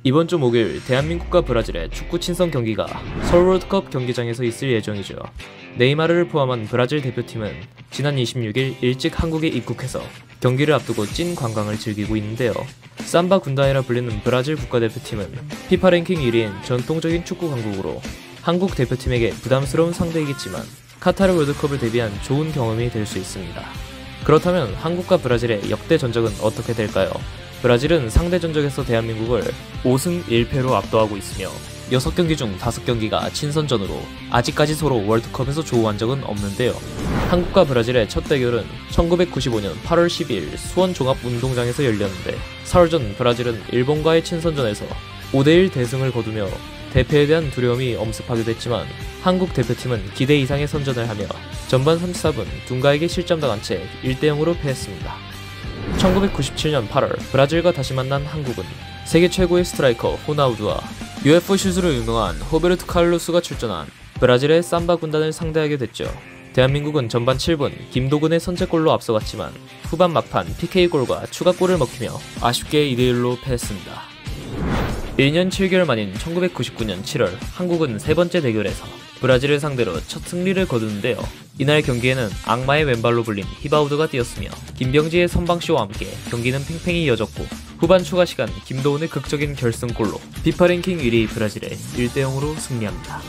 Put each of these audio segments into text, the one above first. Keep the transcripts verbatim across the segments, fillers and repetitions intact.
이번 주 목요일 대한민국과 브라질의 축구 친선 경기가 서울 월드컵 경기장에서 있을 예정이죠. 네이마르를 포함한 브라질 대표팀은 지난 이십육일 일찍 한국에 입국해서 경기를 앞두고 찐 관광을 즐기고 있는데요. 삼바 군단이라 불리는 브라질 국가대표팀은 피파 랭킹 일 위인 전통적인 축구 강국으로 한국 대표팀에게 부담스러운 상대이겠지만 카타르 월드컵을 대비한 좋은 경험이 될 수 있습니다. 그렇다면 한국과 브라질의 역대 전적은 어떻게 될까요? 브라질은 상대 전적에서 대한민국을 오승 일 패로 압도하고 있으며 여섯 경기 중 다섯 경기가 친선전으로 아직까지 서로 월드컵에서 조우한 적은 없는데요. 한국과 브라질의 첫 대결은 천구백구십오년 팔월 십이일 수원 종합운동장에서 열렸는데 사흘 전 브라질은 일본과의 친선전에서 오 대 일 대승을 거두며 대패에 대한 두려움이 엄습하기도 했지만 한국 대표팀은 기대 이상의 선전을 하며 전반 삼십사분 둔가에게 실점당한 채 일 대 영으로 패했습니다. 천구백구십칠년 팔월 브라질과 다시 만난 한국은 세계 최고의 스트라이커 호나우두와 유에프오 슛으로 유명한 호베르토 칼로스가 출전한 브라질의 삼바 군단을 상대하게 됐죠. 대한민국은 전반 칠분 김도근의 선제골로 앞서갔지만 후반 막판 피케이골과 추가골을 먹히며 아쉽게 이 대 일로 패했습니다. 일 년 칠 개월 만인 천구백구십구년 칠월 한국은 세 번째 대결에서 브라질을 상대로 첫 승리를 거두는데요. 이날 경기에는 악마의 왼발로 불린 히바우드가 뛰었으며 김병지의 선방쇼와 함께 경기는 팽팽히 이어졌고 후반 추가 시간 김도훈의 극적인 결승골로 피파 랭킹 일 위 브라질에 일 대 영으로 승리합니다.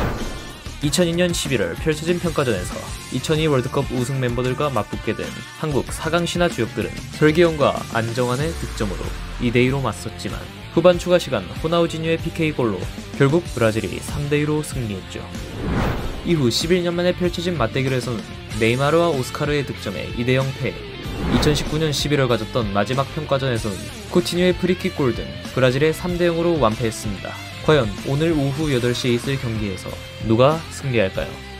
이천이년 십일월 펼쳐진 평가전에서 이천이 월드컵 우승 멤버들과 맞붙게 된 한국 사 강 신화 주역들은 설기현과 안정환의 득점으로 이 대 이로 맞섰지만 후반 추가 시간 호나우지뉴의 피케이골로 결국 브라질이 삼 대 이로 승리했죠. 이후 십일 년 만에 펼쳐진 맞대결에서는 네이마르와 오스카르의 득점에 이 대 영 패. 이천십구년 십일월 가졌던 마지막 평가전에서는 쿠티뉴의 프리킥골 등 브라질의 삼 대 영으로 완패했습니다. 과연 오늘 오후 여덟 시에 있을 경기에서 누가 승리할까요?